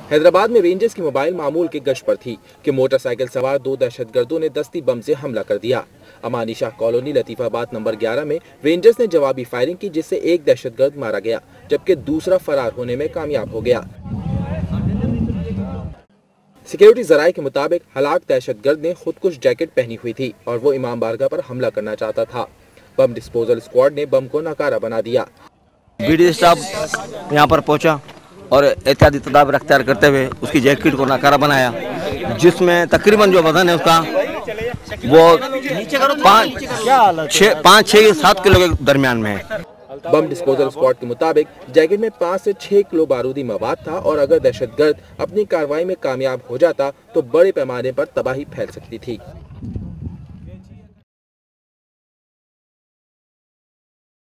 हैदराबाद में रेंजर्स की मोबाइल मामूल की गश्त पर थी कि मोटरसाइकिल सवार 2 दहशतगर्दों ने दस्ती बम से हमला कर दिया। अमानी शाह कॉलोनी लतीफाबाद नंबर 11 में रेंजर्स ने जवाबी फायरिंग की, जिससे एक दहशतगर्द मारा गया जबकि दूसरा फरार होने में कामयाब हो गया। सिक्योरिटी जराये के मुताबिक हलाक दहशतगर्द ने खुदकुश जैकेट पहनी हुई थी और वो इमाम बारगाह पर हमला करना चाहता था। बम डिस्पोजल स्क्वाड ने बम को नाकारा बना दिया। बीडीएस स्टाफ यहाँ पर पहुंचा और एहतियाती तदाबीर अख्तियार करते हुए उसकी जैकेट को नाकारा बनाया, जिसमें तकरीबन जो वजन है उसका वो 5-6-7 किलो के दरमियान में है। बम डिस्पोजल स्क्वाड के मुताबिक जैकेट में 5 से 6 किलो बारूदी मवाद था और अगर दहशतगर्द अपनी कार्रवाई में कामयाब हो जाता तो बड़े पैमाने पर तबाही फैल सकती थी।